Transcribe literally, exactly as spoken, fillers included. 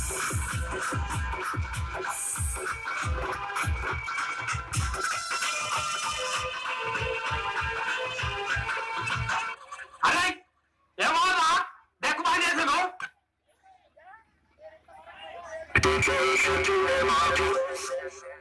అరే ఏమోరా డెక్కు బాగా చేసాను. D J should do them all.